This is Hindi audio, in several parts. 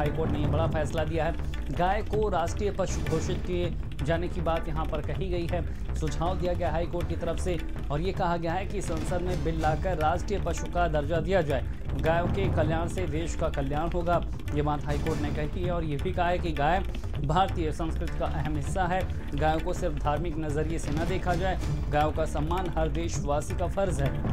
हाईकोर्ट ने यह बड़ा फैसला दिया है। गाय को राष्ट्रीय पशु घोषित किए जाने की बात यहां पर कही गई है। सुझाव दिया गया हाईकोर्ट की तरफ से और ये कहा गया है कि संसद में बिल लाकर राष्ट्रीय पशु का दर्जा दिया जाए। गायों के कल्याण से देश का कल्याण होगा, ये बात हाईकोर्ट ने कही है। और ये भी कहा है कि गाय भारतीय संस्कृति का अहम हिस्सा है। गायों को सिर्फ धार्मिक नजरिए से न देखा जाए, गायों का सम्मान हर देशवासी का फर्ज है।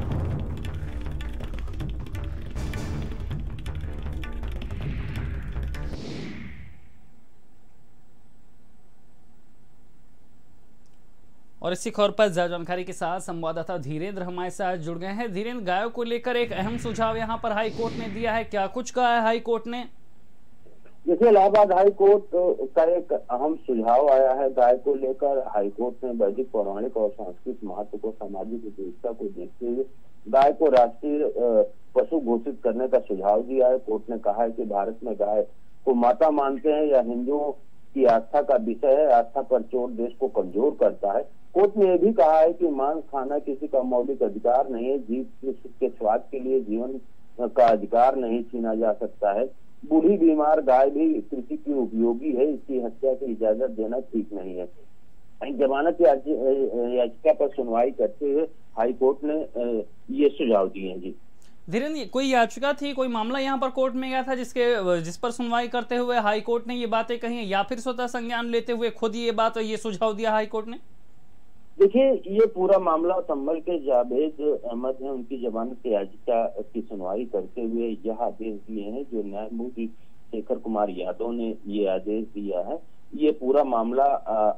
और इसी खबर पर ज्यादा जानकारी के साथ संवाददाता धीरेन्द्र हमारे साथ जुड़ गए हैं। धीरेन्द्र, गायों को लेकर एक अहम सुझाव यहां पर हाईकोर्ट ने दिया है, क्या कुछ कहा है हाईकोर्ट ने? देखिए, इलाहाबाद हाईकोर्ट का एक अहम सुझाव आया है गाय को लेकर। हाईकोर्ट ने वैदिक, पौराणिक और सांस्कृतिक महत्व को, सामाजिक उपयोगिता को देखते हुए गाय को राष्ट्रीय पशु घोषित करने का सुझाव दिया है। कोर्ट ने कहा है कि भारत में गाय को माता मानते हैं या हिंदुओं की आस्था का विषय है। आस्था पर चोट देश को कमजोर करता है। कोर्ट ने यह भी कहा है कि मांस खाना किसी का मौलिक अधिकार नहीं है। जीव के स्वाद के लिए जीवन का अधिकार नहीं छीना जा सकता है। बूढ़ी बीमार गाय भी कृषि की उपयोगी है, इसकी हत्या की इजाजत देना ठीक नहीं है। जमानत याचिका पर सुनवाई करते हुए हाईकोर्ट ने ये सुझाव दिए हैं। जी धीरेन्द्र, कोई याचिका थी, कोई मामला यहाँ पर कोर्ट में गया था जिस पर सुनवाई करते हुए हाईकोर्ट ने ये बातें कही हैं, या फिर स्वतः संज्ञान लेते हुए खुद ये बात और ये सुझाव दिया हाईकोर्ट ने? देखिए, ये पूरा मामला संभल के जावेद अहमद है, उनकी जमानत याचिका की सुनवाई करते हुए यह आदेश दिए हैं जो न्यायमूर्ति शेखर कुमार यादव ने ये आदेश दिया है। ये पूरा मामला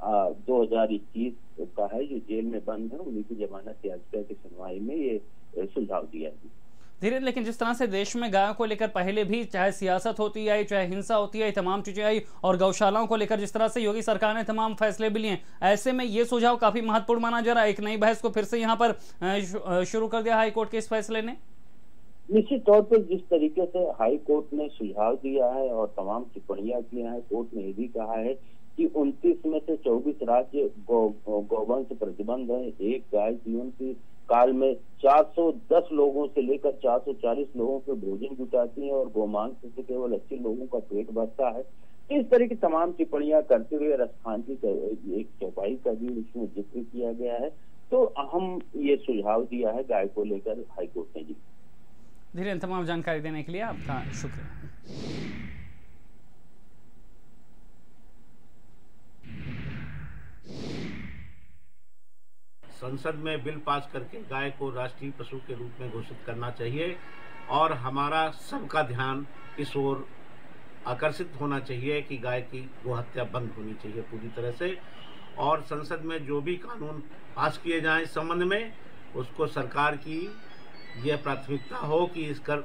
2021 का है, जो जेल में बंद है, उन्हीं की जमानत याचिका की सुनवाई में ये सुझाव दिया है। धीरे, लेकिन जिस तरह से देश में गायों को लेकर पहले भी चाहे सियासत होती आई, चाहे हिंसा होती आई, तमाम चीजें आई, और गौशालाओं को लेकर जिस तरह से योगी सरकार ने तमाम फैसले भी लिए, ऐसे में ये सुझाव काफी महत्वपूर्ण माना जा रहा है। एक नई बहस को फिर से यहाँ पर शुरू कर दिया हाईकोर्ट के इस फैसले ने। निश्चित तौर पर जिस तरीके से हाईकोर्ट ने सुझाव दिया है और तमाम टिप्पणियां की हैं, कोर्ट ने ये भी कहा है कि 29 में से 24 राज्य गौवंश प्रतिबंध है। एक गाय जीवन की काल में 410 लोगों से लेकर 440 लोगों के भोजन जुटाती है और गोमांस से केवल 80 लोगों का पेट भरता है। इस तरह की तमाम टिप्पणियां करते हुए राजस्थान की एक चौपाई का भी उसमें जिक्र किया गया है। तो अहम ये सुझाव दिया है गाय को लेकर हाईकोर्ट ने। जी धीरेन्द्र, तमाम जानकारी देने के लिए आपका शुक्रिया। संसद में बिल पास करके गाय को राष्ट्रीय पशु के रूप में घोषित करना चाहिए और हमारा सबका ध्यान इस ओर आकर्षित होना चाहिए कि गाय की गोहत्या बंद होनी चाहिए पूरी तरह से। और संसद में जो भी कानून पास किए जाएं इस संबंध में, उसको सरकार की यह प्राथमिकता हो कि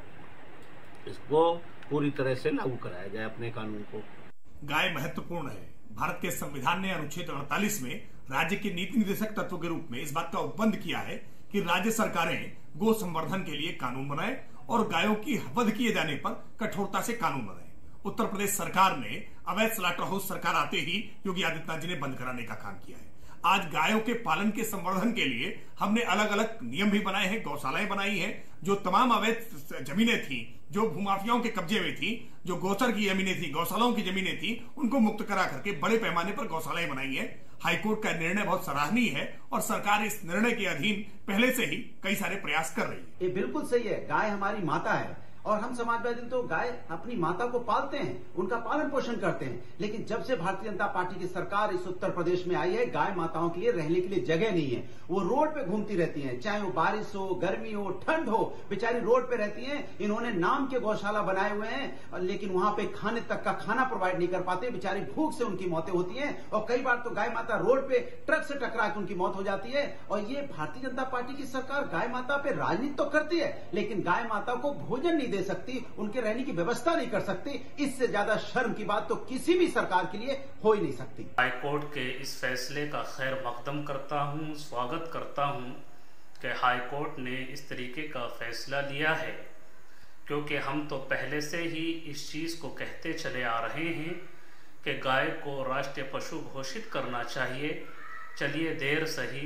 इसको पूरी तरह से लागू कराया जाए अपने कानून को। गाय महत्वपूर्ण है। भारत के संविधान ने अनुच्छेद 48 में राज्य के नीति निर्देशक तत्व के रूप में इस बात का उपबंध किया है कि राज्य सरकारें गो संवर्धन के लिए कानून बनाए और गायों की वध किए जाने पर कठोरता से कानून बनाए। उत्तर प्रदेश सरकार ने अवैध स्लॉटर हाउस सरकार आते ही योगी आदित्यनाथ जी ने बंद कराने का काम किया है। आज गायों के पालन के संवर्धन के लिए हमने अलग अलग नियम भी बनाए हैं, गौशालाएं बनाई हैं। जो तमाम अवैध जमीनें थी, जो भूमाफियाओं के कब्जे में थी, जो गोचर की जमीनें थी, गौशालाओं की जमीनें थी, उनको मुक्त करा करके बड़े पैमाने पर गौशालाएं बनाई है। हाईकोर्ट का निर्णय बहुत सराहनीय है और सरकार इस निर्णय के अधीन पहले से ही कई सारे प्रयास कर रही है। ये बिल्कुल सही है। गाय हमारी माता है और हम समाजवादी तो गाय अपनी माता को पालते हैं, उनका पालन पोषण करते हैं। लेकिन जब से भारतीय जनता पार्टी की सरकार इस उत्तर प्रदेश में आई है, गाय माताओं के लिए रहने के लिए जगह नहीं है। वो रोड पे घूमती रहती हैं, चाहे वो बारिश हो, गर्मी हो, ठंड हो, बेचारी रोड पे रहती हैं। इन्होंने नाम के गौशाला बनाए हुए हैं, लेकिन वहां पे खाने तक का खाना प्रोवाइड नहीं कर पाते। बेचारी भूख से उनकी मौतें होती हैं और कई बार तो गाय माता रोड पे ट्रक से टकरा के उनकी मौत हो जाती है। और ये भारतीय जनता पार्टी की सरकार गाय माता पे राजनीति तो करती है, लेकिन गाय माता को भोजन नहीं दे सकती, उनके रहने की व्यवस्था नहीं कर सकती। इससे ज्यादा शर्म की बात तो किसी भी सरकार के लिए हो ही नहीं सकती। हाईकोर्ट के इस फैसले का खैर मकदम करता हूं, स्वागत करता हूं कि हाईकोर्ट ने इस तरीके का फैसला लिया है, क्योंकि हम तो पहले से ही इस चीज को कहते चले आ रहे हैं कि गाय को राष्ट्रीय पशु घोषित करना चाहिए। चलिए देर सही।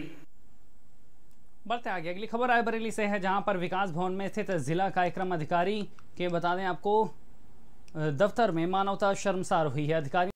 बढ़ते आगे, अगली खबर रायबरेली से है, जहां पर विकास भवन में स्थित जिला कार्यक्रम अधिकारी के बता दें आपको दफ्तर में मानवता शर्मसार हुई है। अधिकारियों